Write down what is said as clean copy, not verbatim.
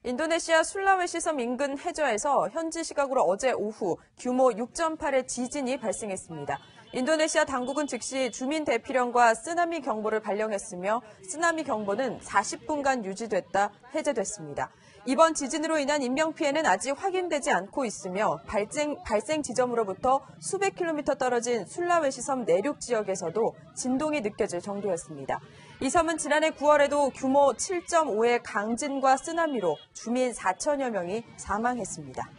인도네시아 술라웨시 섬 인근 해저에서 현지 시각으로 어제 오후 규모 6.8의 지진이 발생했습니다. 인도네시아 당국은 즉시 주민 대피령과 쓰나미 경보를 발령했으며 쓰나미 경보는 40분간 유지됐다 해제됐습니다. 이번 지진으로 인한 인명피해는 아직 확인되지 않고 있으며 발생 지점으로부터 수백 킬로미터 떨어진 술라웨시 섬 내륙 지역에서도 진동이 느껴질 정도였습니다. 이 섬은 지난해 9월에도 규모 7.5의 강진과 쓰나미로 주민 4천여 명이 사망했습니다.